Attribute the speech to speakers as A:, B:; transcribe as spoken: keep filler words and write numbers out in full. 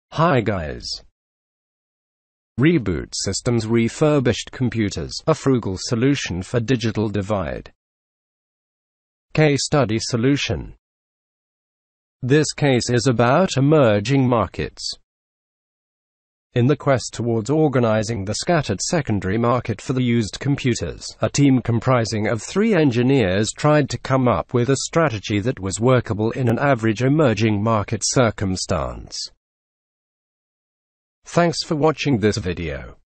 A: Hi guys. Reboot Systems Refurbished Computers, a frugal solution for digital divide. Case study solution. This case is about emerging markets. In the quest towards organizing the scattered secondary market for the used computers, a team comprising of three engineers tried to come up with a strategy that was workable in an average emerging market circumstance. Thanks for watching this video.